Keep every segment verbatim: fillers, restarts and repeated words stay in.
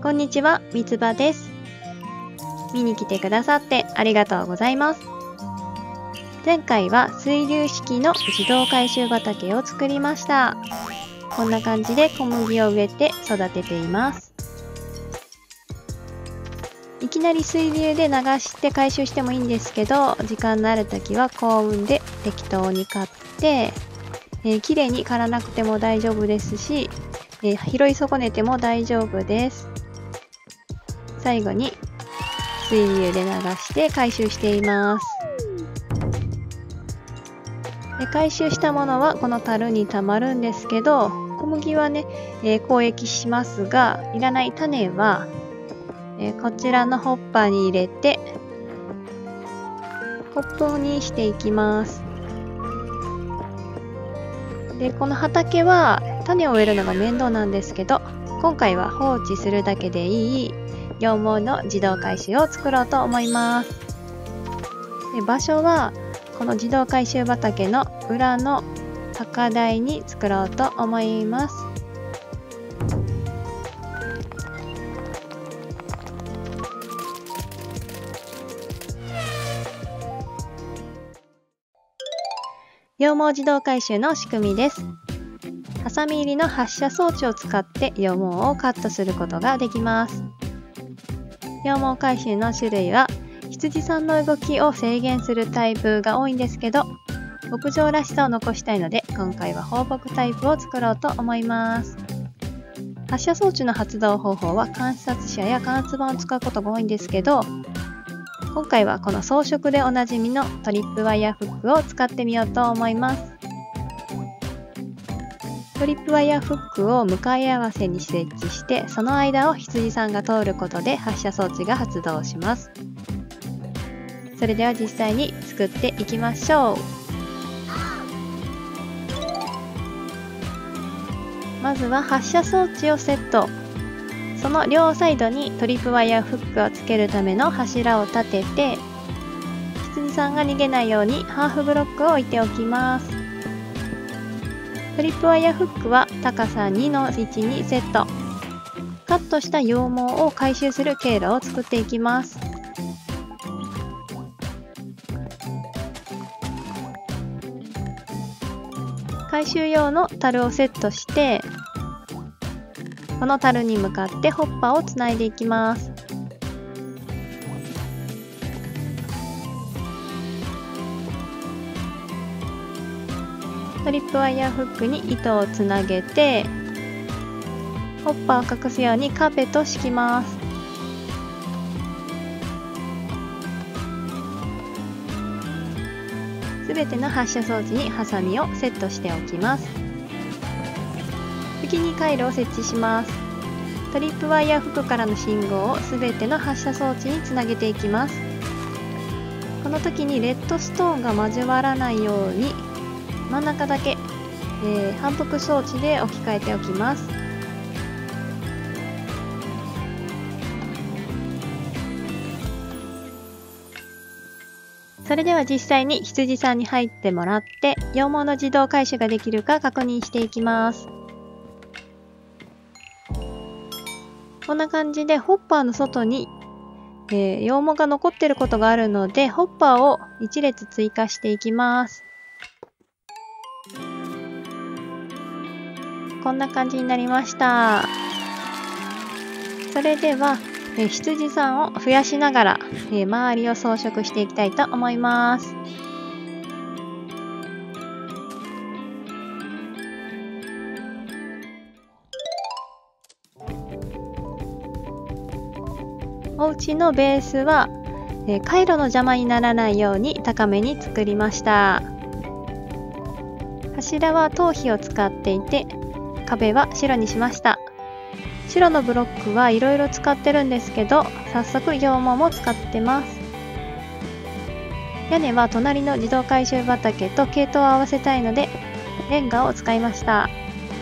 こんにちは、みつばです。見に来てくださってありがとうございます。前回は水流式の自動回収畑を作りました。こんな感じで小麦を植えて育てています。いきなり水流で流して回収してもいいんですけど、時間のある時は幸運で適当に刈って、えー、きれいに刈らなくても大丈夫ですし、えー、拾い損ねても大丈夫です。最後に水流で流して回収しています。で回収したものはこの樽にたまるんですけど、小麦はね、えー、交易しますが、いらない種は、えー、こちらのホッパーに入れてコップにしていきます。でこの畑は種を植えるのが面倒なんですけど、今回は放置するだけでいい羊毛の自動回収を作ろうと思います。で場所はこの自動回収畑の裏の高台に作ろうと思います。羊毛自動回収の仕組みです。ハサミ入りの発射装置を使って羊毛をカットすることができます。羊毛回収の種類は羊さんの動きを制限するタイプが多いんですけど、牧場らしさを残したいので今回は放牧タイプを作ろうと思います。発射装置の発動方法は観察車や感圧板を使うことが多いんですけど、今回はこの装飾でおなじみのトリップワイヤーフックを使ってみようと思います。トリップワイヤーフックを向かい合わせに設置して、その間を羊さんが通ることで発射装置が発動します。それでは実際に作っていきましょう。まずは発射装置をセット。その両サイドにトリップワイヤーフックをつけるための柱を立てて、羊さんが逃げないようにハーフブロックを置いておきます。トリップワイヤーフックは高さにの位置にセット。カットした羊毛を回収する経路を作っていきます。回収用の樽をセットして、この樽に向かってホッパーをつないでいきます。トリップワイヤーフックに糸をつなげて、ホッパーを隠すようにカーペットを敷きます。すべての発射装置にハサミをセットしておきます。次に回路を設置します。トリップワイヤーフックからの信号をすべての発射装置につなげていきます。この時にレッドストーンが交わらないように真ん中だけ、えー、反復装置で置き換えておきます。それでは実際に羊さんに入ってもらって羊毛の自動回収ができるか確認していきます。こんな感じでホッパーの外に、えー、羊毛が残っていることがあるので、ホッパーをいち列追加していきます。こんな感じになりました。それでは、えー、羊さんを増やしながら、えー、周りを装飾していきたいと思います。お家のベースは、えー、回路の邪魔にならないように高めに作りました。柱は頭皮を使っていて、壁は白にしました。白のブロックはいろいろ使ってるんですけど、早速羊毛も使ってます。屋根は隣の自動回収畑と系統を合わせたいのでレンガを使いました。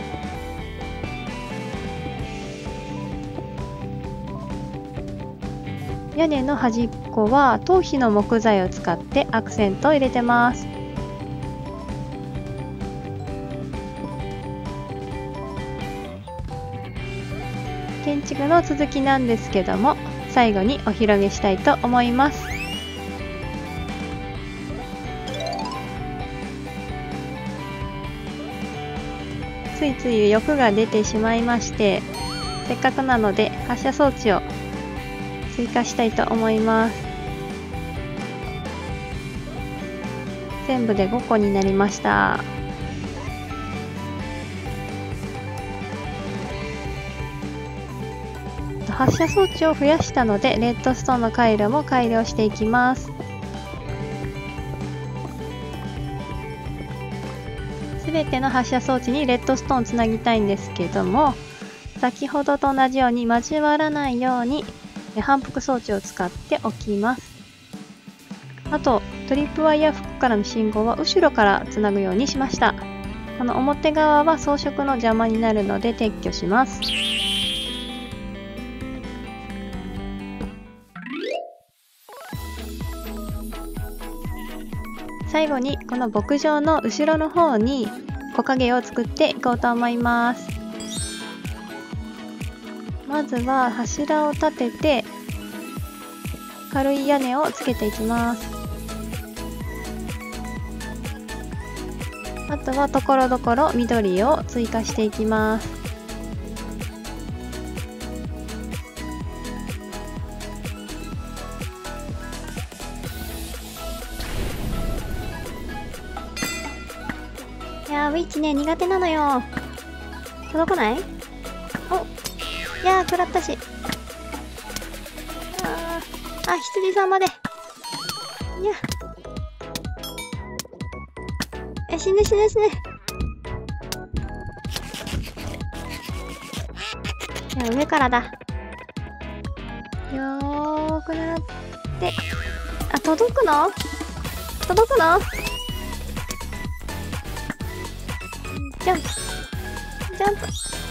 屋根の端っこは頭皮の木材を使ってアクセントを入れてます。建建築の続きなんですけども、最後にお披露目したいと思います。ついつい欲が出てしまいまして、せっかくなので発射装置を追加したいと思います。全部でごこになりました。発射装置を増やしたので、レッドストーンの回路も改良していきます。すべての発射装置にレッドストーンをつなぎたいんですけども、先ほどと同じように交わらないように反復装置を使っておきます。あと、トリップワイヤーフックからの信号は後ろからつなぐようにしました。この表側は装飾の邪魔になるので撤去します。最後にこの牧場の後ろの方に木陰を作っていこうと思います。まずは柱を立てて軽い屋根をつけていきます。あとはところどころ緑を追加していきます。いやー、ウィッチね、苦手なのよ。届かない？お、いやー、食らったし。あー、あ、羊さんまで。いや。え、死ぬ死ぬ死ぬ。いや、上からだ。よーく狙って。あ、届くの？届くの？ジャンプジャンプ。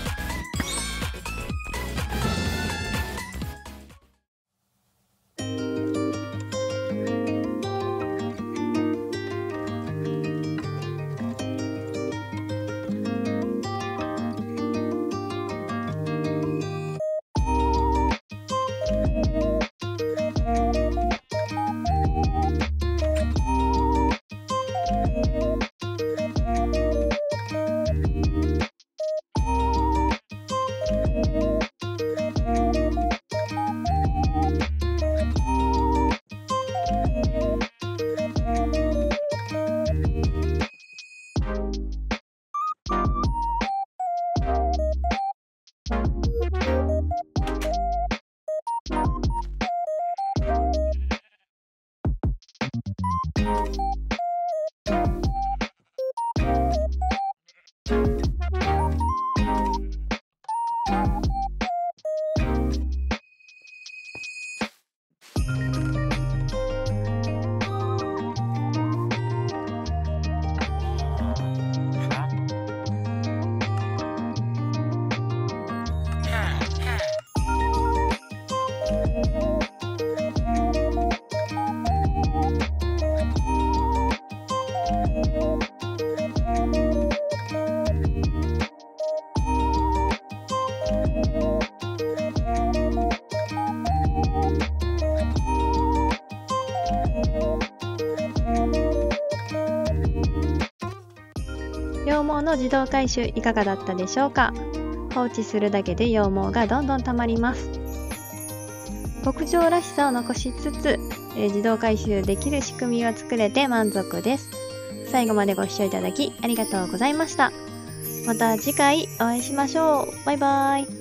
羊毛の自動回収いかがだったでしょうか。放置するだけで羊毛がどんどんたまります。牧場らしさを残しつつ、えー、自動回収できる仕組みを作れて満足です。最後までご視聴いただきありがとうございました。また次回お会いしましょう。バイバイ。